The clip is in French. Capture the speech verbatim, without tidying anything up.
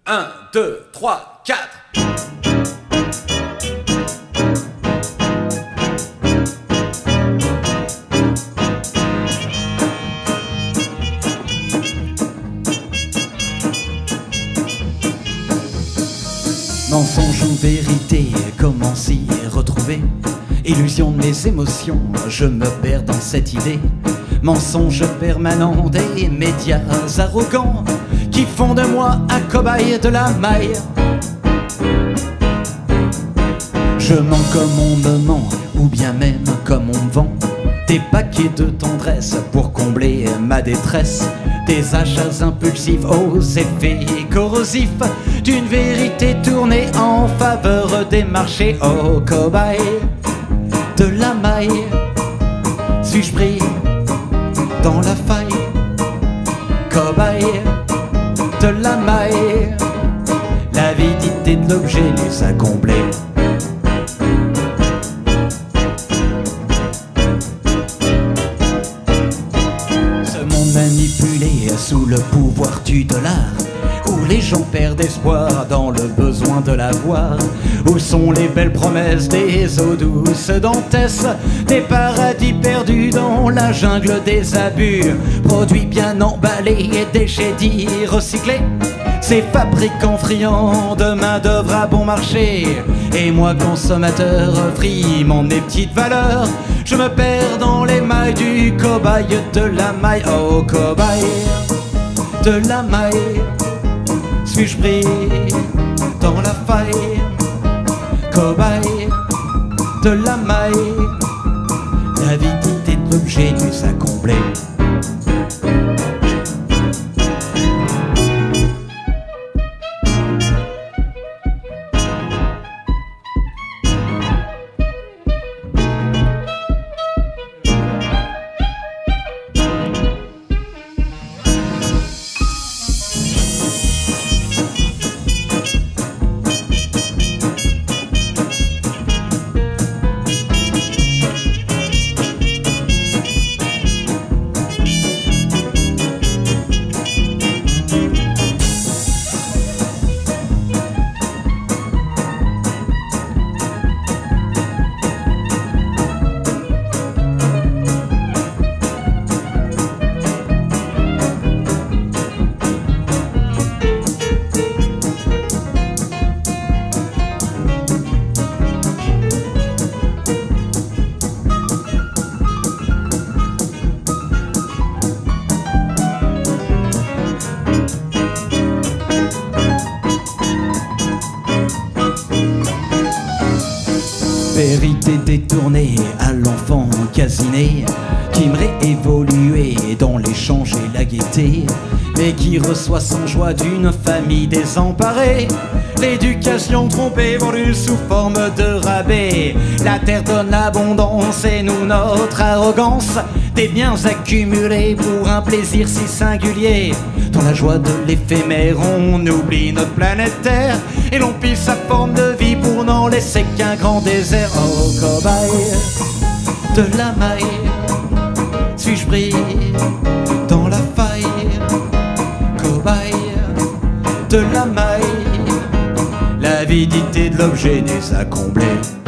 un, deux, trois, quatre. Mensonge ou vérité, comment s'y retrouver? Illusion de mes émotions, je me perds dans cette idée. Mensonge permanent des médias arrogants qui font de moi un cobaye de la maille. Je mens comme on me ment, ou bien même comme on me vend des paquets de tendresse pour combler ma détresse. Des achats impulsifs aux effets corrosifs d'une vérité tournée en faveur des marchés. Oh, cobaye de la maille, suis-je pris dans la faille? Cobaye de la maille, l'avidité de l'objet les a comblés. Manipulé sous le pouvoir du dollar, où les gens perdent espoir dans le besoin de l'avoir. Où sont les belles promesses des eaux douces d'Antès, des paradis perdus dans la jungle des abus? Produits bien emballés et déchets dits recyclés, ces fabricants friands de main d'œuvre à bon marché. Et moi consommateur friand de mes petites valeurs, je me perds dans les mailles du cobaye de la maille. Oh, cobaye de la maille, suis-je pris dans la faille? Cobaye de la maille, l'avidité de l'objet nous a comblés. Vérité détournée à l'enfant casiné, qui aimerait évoluer dans l'échange et la gaieté, mais qui reçoit sans joie d'une famille désemparée l'éducation trompée vendue sous forme de rabais. La terre donne l'abondance et nous notre arrogance, des biens accumulés pour un plaisir si singulier. Dans la joie de l'éphémère, on oublie notre planète Terre et l'on pille sa forme de vie pour n'en laisser qu'un grand désert. Oh, cobaye de la maille, suis-je pris dans la faille? Cobaye de la maille, l'avidité de l'objet nous a comblés.